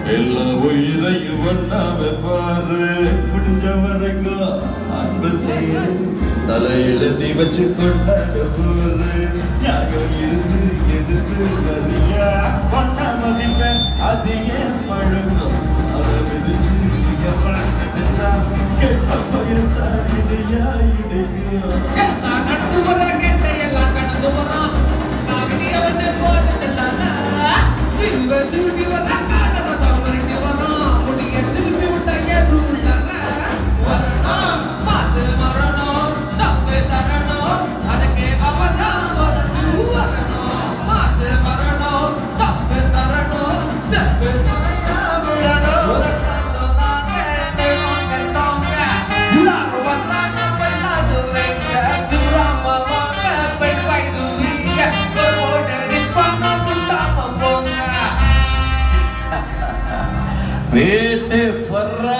எல்லா உயிரையும் ஒண்ணாம பாரு முடிஞ்ச வரைக்கும் அன்பு செய்ய தலையெழுதி வச்சு கொண்டாட போரு யாரும் இருந்து எதிர்த்து வரியா ஒன்னா மதிப்ப அது ஏன் பழக்கம் அதை விதிச்சு பழக்கா கேட்ட பையன் சாடியா இடையும் கடந்து வர கேட்ட எல்லாம் கடந்து வரான் அவனை போட்டு சிறுபி வர காலரதம் வரான் முடிய சிறுபி விட்ட ஏற்றுள்ள வரணும் மாசு மரணம் தப்பு தரணும் அதுக்கு அவதான் வரணும் மாசு மரணம் தப்பு தரணும் ஸ்டெப்பு பேட்டு பர்ற